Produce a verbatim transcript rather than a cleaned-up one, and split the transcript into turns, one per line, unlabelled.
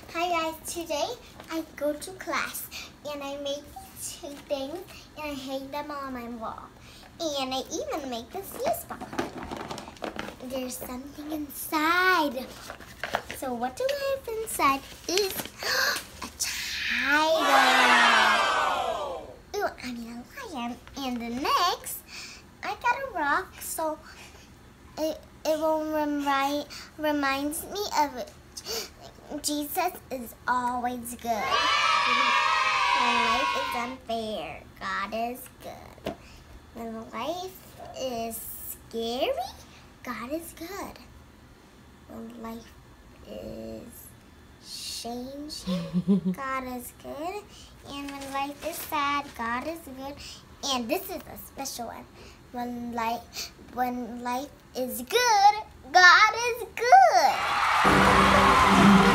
Hi guys, today I go to class and I make two things and I hang them on my wall. And I even make the fuse box. There's something inside. So what do I have inside is a tiger. Ooh, I mean a lion. And the next, I got a rock so it, it will remind, reminds me of it. Jesus is always good. When life is unfair, God is good. When life is scary, God is good. When life is changing, God is good. And when life is sad, God is good. And this is a special one. When life, when life is good, God is good.